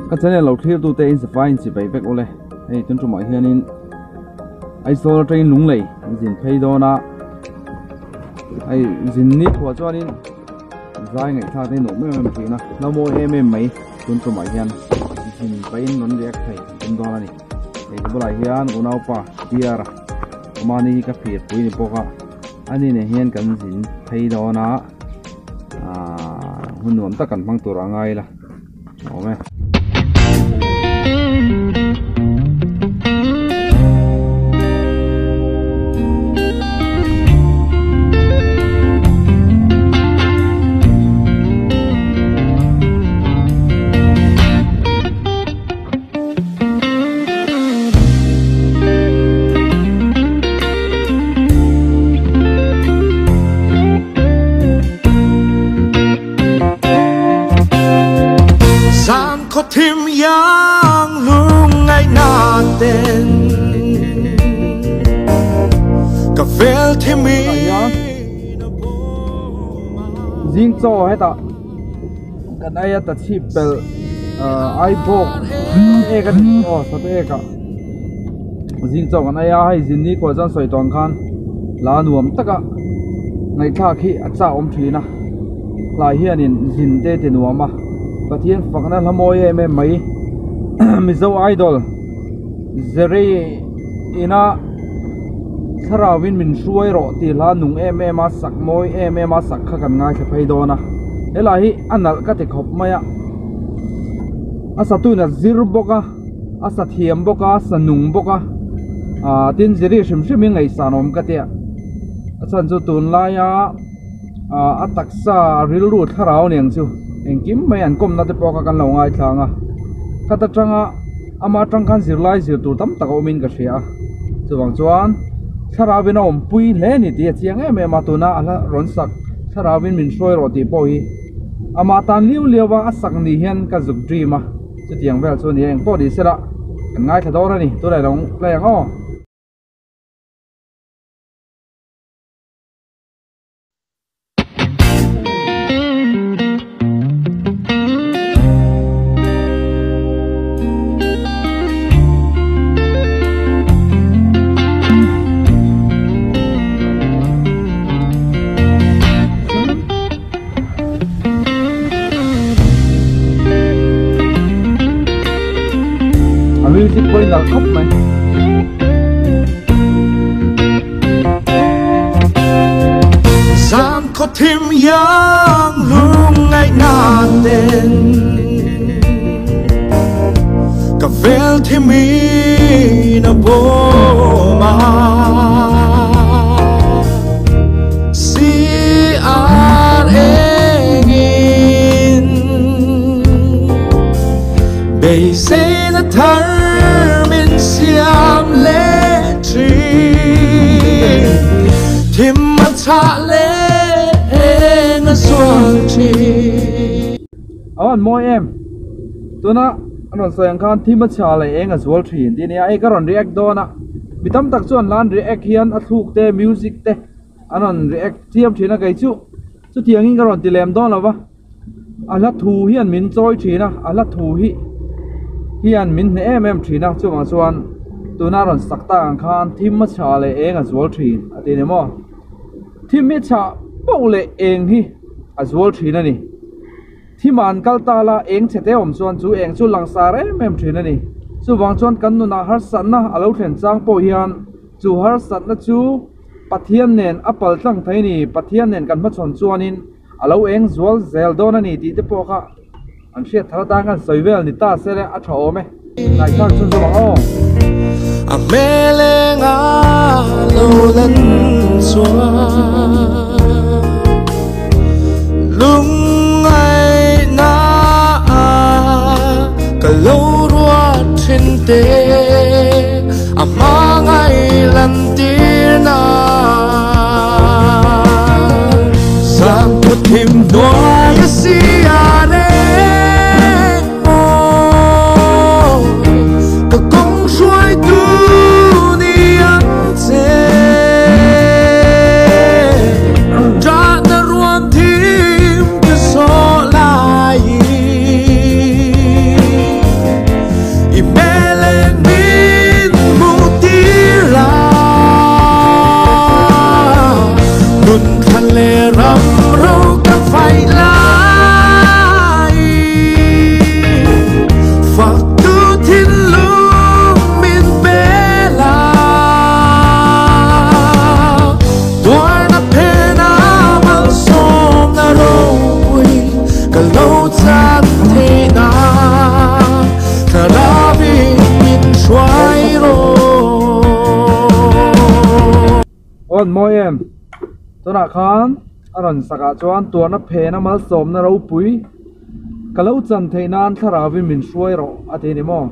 cái chân này lâu thiêu tu tê sẽ phải chỉ bảy bách ô lê hey tuân trong mọi hiện in ai số train lúng lầy dìn pay đó na ai dìn nít của cho nên dài ngày thà tên nổ mấy em thì na nó mua em mấy tuân trong mọi hiện dìn pay nó để thấy tuân đó này để cái lại hiện của nó pa bia ra mà này cái phiệt với này boka anh này hiện cần dìn pay đó na hun nuam ta kan phang tur angai la ome thêm yang luôn ngày na tên cà phê thêm mi riêng cho hết ta cái này ta chip pel iPhone cái sao thế cả riêng cho cái này hay riêng ní của dân soi toàn khan là nuông tất cả ngày khác khi cha om thủy na lại hiện in riêng thế thì nuông mà cái thiên phật nó làm mồi em mấy mình dâu idol zeri ina sarawin mình xuôi rồi thì là nung em mà sắc mồi em mà sắc khác gần ngay sẽ phải đó na thế là hi anh là cái thực học mày asa tu na zero boka asa thiam boka asa nung boka tin zeri sim sim ngày sanom cái tiệt asan chu tun la ya ataksa rilru tharau neng chu em kiếm mấy anh công na te poka kan lo ngai thanga kata tranga ama trang khan zirlai zir tur tam tak omin ka ria chuwang chuan sarawin om pui le ni ti chiang em ma tuna ala ron sak sarawin min soi ro ti po hi ama tan liu lewa asak ni hian ka zuk dream a chu tiang vel chu ni eng po di sera kan ngai thador ani tu lai long lai ngo music point là khóc mày gian có thêm yang luôn ngày na tên cà phê thêm mi na bo ma si ar egin bây giờ na thar siam le tri tim ma cha le na suang chi awan moi em tuna anon soyang khan tim ma cha le eng azwal thin ti ne ai karon react dona bitam tak chuan lan react hian a thuk te music te anon react thiam thina kai chu tiang in karon ti lem don lawa ala thu hian min choi thina ala thu hi hian min ne em thina chuwang chuan tuna ron sakta ang khan thim ma cha le eng azwal thin ati ne mo thim mi cha pau le eng hi azwal thin ani thiman kalta la eng chete om chuan chu eng chu langsar em thin ani chu wang chuan kan nu na har san na alo thlen chang po hian chu har san na chu pathian nen apal tlang thai ni pathian nen kan ma chon chuanin alo eng zwal zel don ani ti te po kha an hriat thar ta kan soivel ni ta sele a tho me lai thang chun chu o a meleng a lo lan xóa lung ai na ka lo ruat trên te a mang ai lan tir na sang put him doa ya si ane on moi em tona khan aron saka chuan tua na phe na mal som na ro pui kalau chan theinan thara vi min suai ro ati ni mo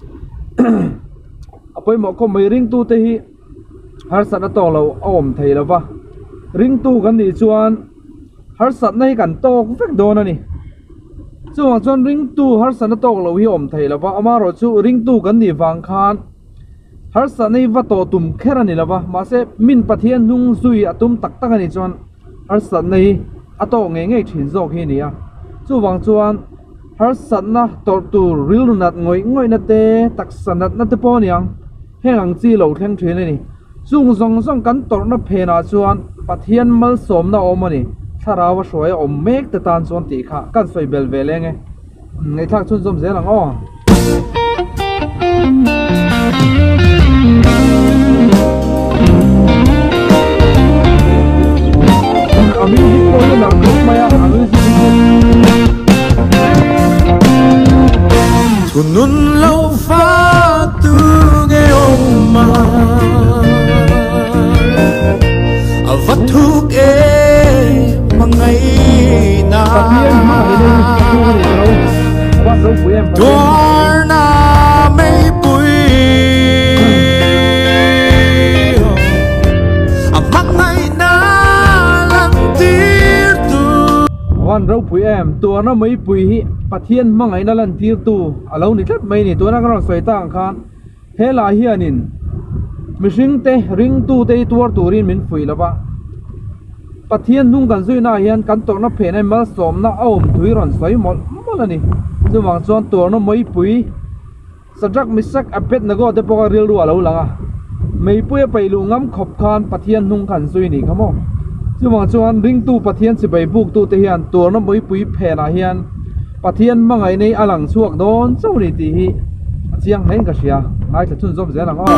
apoi mo ko mai ring tu te hi har sat na to lo om thei lo wa ring tu kan ni chuan har sat nei kan to vek don ani chuang chuan ring tu har sat na to lo hi om thei lo wa ama ro chu ring tu kan ni wang khan har sat nei wa to tum kher ani lo wa ma se min pathian nung zui atum tak tak ani chuan har sat nei ato nge nge thin zo hi ni a chu wang chuan har sat na tor tu ril nat ngoi na te tak sanat na te po niang hengang chi lo thleng thin ani chung zong zong kan tor na phe na chuan pathian mal som na om ani tharawa hroya om mek te tan chuan ti kha kan soi bel vele nge ngai thak chun zom zelang o amin di ko na ko maya amin tunun lâu pha tu nghe ôm mà vắt thuốc mà ngày na đoan na mấy bụi mắc ngày na lần tiếc tu wan rau pui em tua na mấy pui hi pathian mangai na lan tir tu alo ni tlat mai ni tua na kan soi tang khan he la hianin mihring te ring tu te tuar turin min pui lawa pathian nung kan zui na hian kan tor na phe nai mal som na aum thui ron soi mol ani chuwang chuan tor na mai pui sadrak misak apet na go te poka ril ru alo langa mei pui pailu ngam khop khan pathian nung kan zui ni khamo chuwang chuan ring tu pathian si bai buk tu te hian tor na mai pui phe na hian pathian mangai nei alang chuak don chawni ti hi chiang nei ka sia ngai tha chun zom zelang o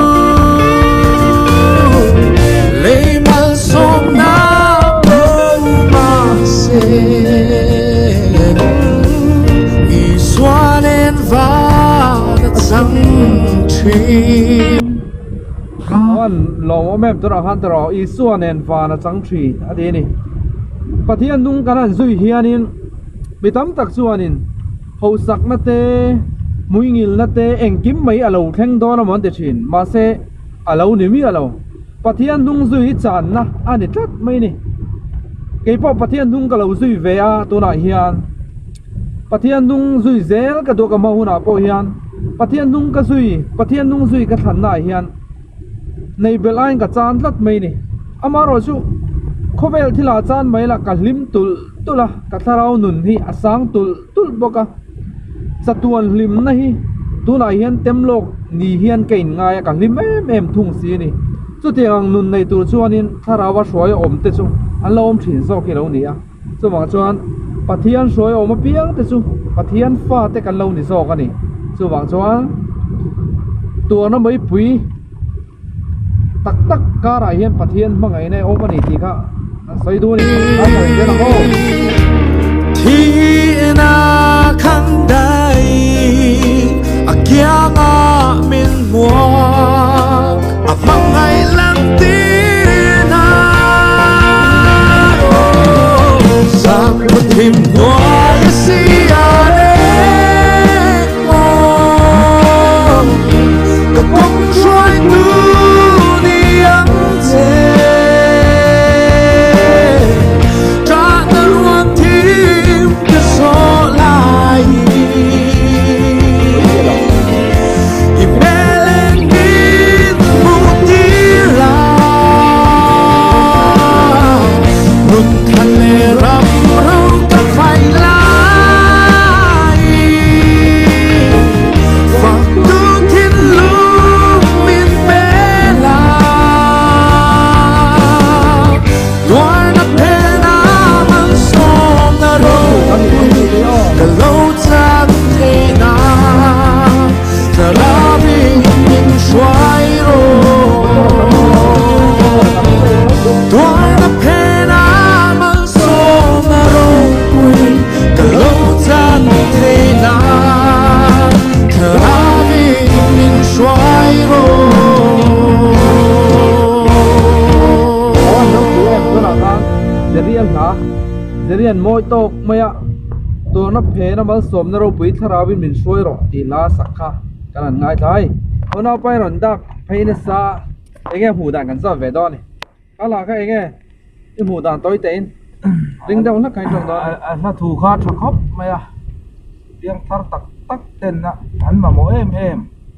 lấy mal som na ma se i xoanen va sang tri an long o mem tora han tro i suanen va na chang thi adi ni pathian nung kanan zui hianin mitam tak chuanin ho sak na te muingil na te engkim mai alo thleng don amon te thin ma se alo ni mi alo pathian nung zui chan na ani tlat mai ni ke po pathian nung ka lo zui ve a tu na hian pathian nung zui zel ka do ka ma huna po hian pathian nung zui ka than na hian nei belain ka chan tlat mai ni amaro chu khovel thila chan mai la ka hlim tula ka tharau nun hi asang tul boka chatuan hlim na hi tuna hian temlok ni hian kein ngai ka hlim em thung si ni chu tiang nun nei tur chuanin tharawa hruai om te chu alom thin zo ki lo ni a chuwang chuan pathian hruai om a piang te chu pathian fa te kan lo ni zo ka ni chuwang chuan tua na mai pui tak tak kara hian pathian mangai nei om ani ti kha sai du ni a sai de la ho thi na khang dai a kya nga min mua a mang ngày lang tin na sam ko tim noa si a de mo ko bong trôi tu đi ang te tra na ruan tim ke so lai moi tok maya to na phe na mal som na ro pui tharawin min soi ro ti la sakha kan ngai thai ona pai ron dak pheina sa enge hu dan kan sa ve do ni ala ka enge i hu dan toi tein ring dau na kai tong do na thu kha tha khop maya tiếng thar tak tak ten na an ma mo em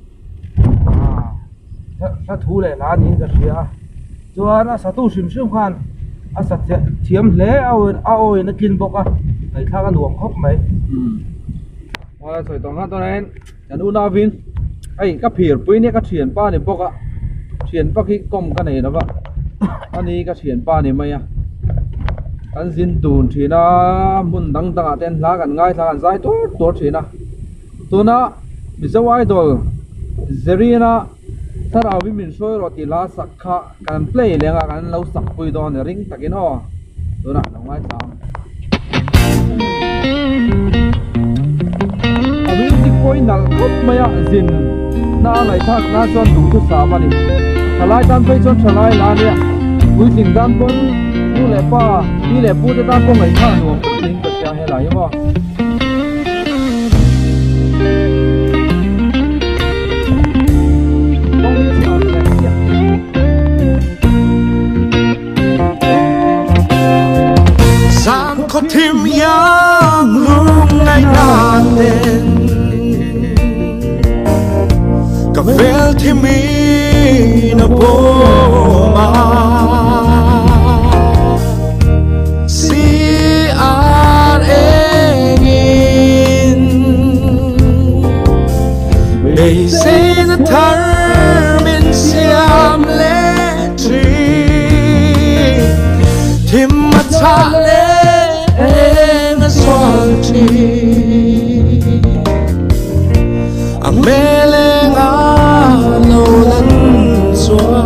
sa thu le la ni ka ria chuan a sa tu sim sim khan a sa thiam hle ao na kin boka ai tha ka nuam khop mai wa soi tong ha to nen an u na vin ai ka phir pui ne ka thian pa ni boka thian pa ki kom ka nei na ba ani ka thian pa ni mai a an zin tun thina mun dang dang ten la kan ngai tha kan zai to thina tuna bizawai dol zerina tharawi min soi ro ti la sakha kan play lenga kan lo sak pui don ring takin ho tuna ngai chang abi ti koi nal khop maya zin na lai thak na chon du tu sa mani thalai tan phei chon thalai la nia vui ting dan pon tu le pa ti le pu te ta ko ngai tha no ling ka sia he lai mo Sang có thêm yang lúc ngày ngàn lên cà phê thêm mi na bô ma si ar engin bây giờ thar min siam lệ tri thêm mặt cha lệ a meleng a lo lan xóa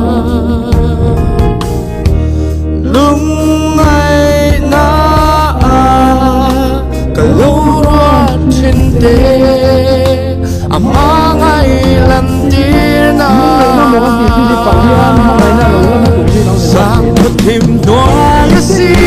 lung ai na ka lo ra trên te a mang ai lan tir na sang một thêm đóa si